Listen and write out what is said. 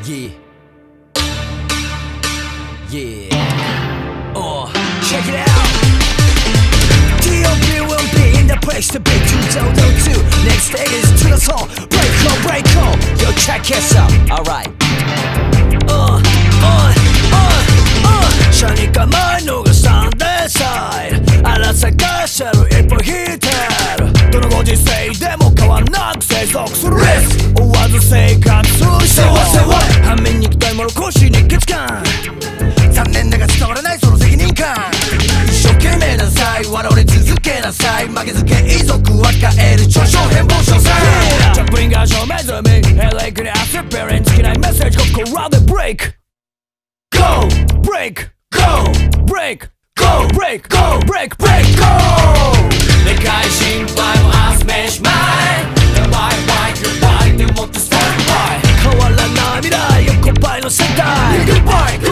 Yeah. Yeah. Oh, check it out. T.O.P. will be in the place to be. 2002. Next stage is to the song. Break on. Yo, check this out. Alright.車に構えのがサンデーサイド荒探してる一歩引いてるどのご時世でも変わんなく生息するリスク追わず生活する人反面に行きたいもの腰に血感残念だが伝わらないその責任感一生懸命なさい笑われ続けなさい負けずけ遺族は変える著書変貌詳細ジャップリンガー証明済みヘレイクにアスペリン尽きないメッセージここらでブレイク Go! Break! Go! Break! Go! Break! Go! Break! Break! Go! でかい心配も明日めしまいやばいバイクバイでもってスタンバイ変わらない未来横ばいの世界 Goodbye!